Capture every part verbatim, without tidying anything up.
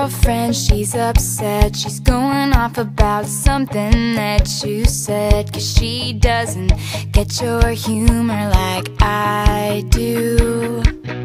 girlfriend, she's upset. She's going off about something that you said, 'cause she doesn't get your humor like I do.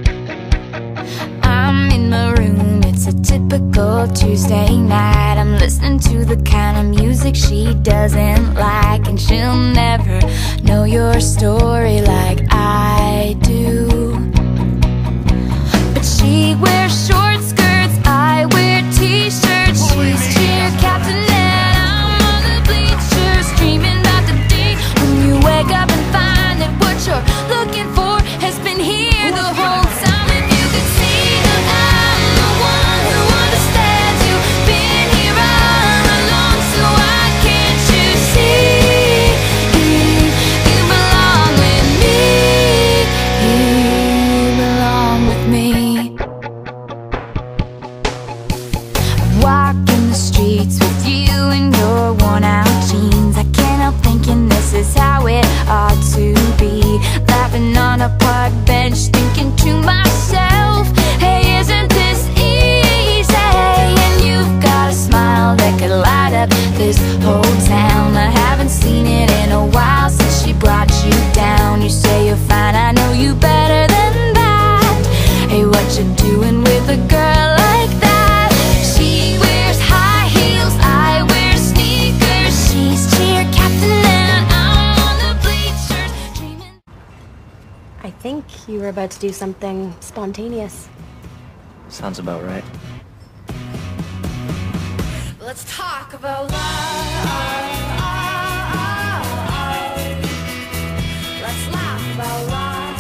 I'm in my room, it's a typical Tuesday night. I'm listening to the kind of music she doesn't like, and she'll never know your story like I do. But she wears short skirts, I wear t-shirts. She's cheer captain and I'm on the bleachers, dreaming about the day when you wake up and find that what you're looking for has been here the whole time. If you could see that I'm the one who understands you, been here all along, so why can't you see you belong with me? You belong with me. Walking the streets with you in your worn out jeans, I can't help thinking this is how it ought to be. Laughing on a park bench, thinking to myself, hey, isn't this easy? And you've got a smile that could light up this whole town. I haven't seen it in a while since she brought you down. You say you're fine, I know you better than that. Hey, what you doing with a girl like that? She wears high heels, I wear sneakers. She's cheer captain and I'm on the bleachers, dreaming. I think you were about to do something spontaneous. Sounds about right. Let's talk about love. Let's laugh about love.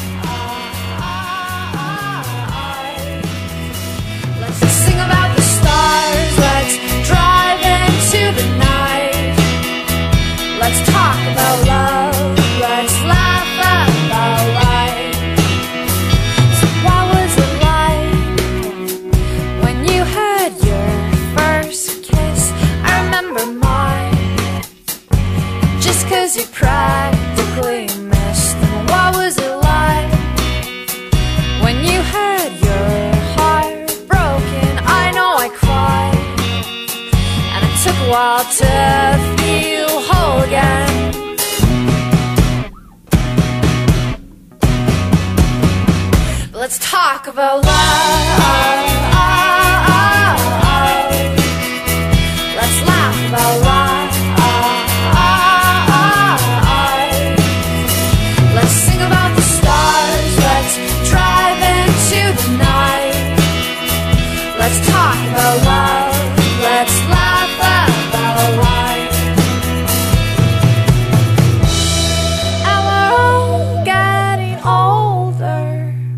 Let's sing about the stars. Let's drive into the night. Let's talk about love. Let's laugh about life. So what was it like when you had your first kiss? I remember mine, just 'cause you practically missed. And what was it like when you had your heart broken? I know I cried, and it took a while to feel whole again. But let's talk about love. Let's laugh about love. Let's sing about the stars. Let's drive into the night. Let's talk about love. Let's laugh about life. And we're all getting older,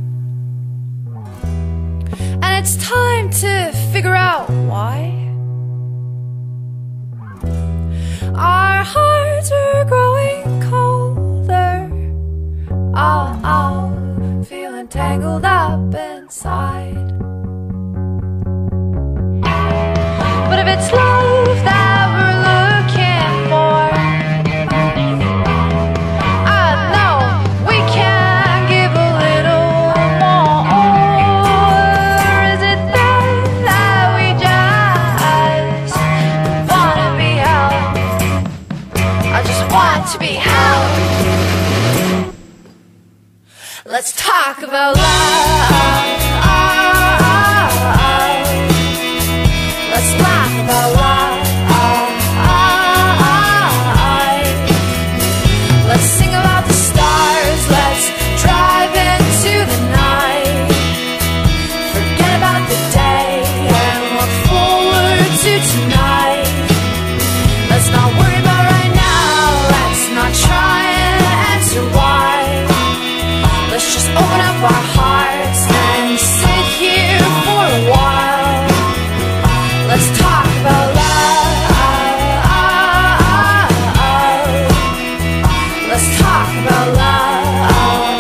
and it's time to figure out why. Our hearts are growing colder. Oh, oh, feeling tangled up inside. But if it's love that we're looking for, I know we can give a little more. Or is it that, that we just wanna be held? I just want to be held. Let's talk about love. Let's laugh about love. Let's sing about the stars. Let's drive into the night. Forget about the day and look forward to tonight. Let's not worry about right now. Let's not try and answer why. Let's just open up our hearts and sit here for a while. Let's talk about love. Let's talk about love.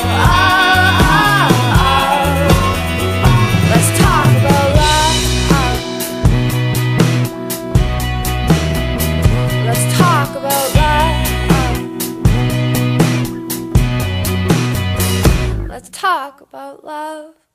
Let's talk about love. Let's talk about love. Let's talk about love.